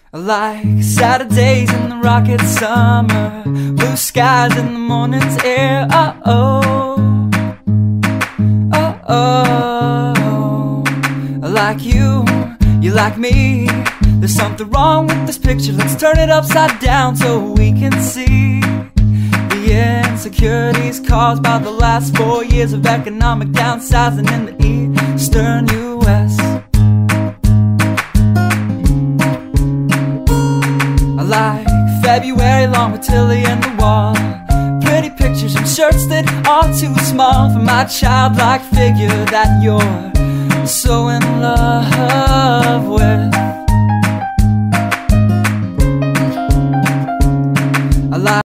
I like Saturdays in the rocket summer, blue skies in the morning's air. Oh, I like you, you like me. There's something wrong with this picture. Let's turn it upside down so we can see the insecurities caused by the last 4 years of economic downsizing in the eastern U.S. I like February long with Tilly and the wall, pretty pictures and shirts that are too small for my childlike figure that you're so in love with.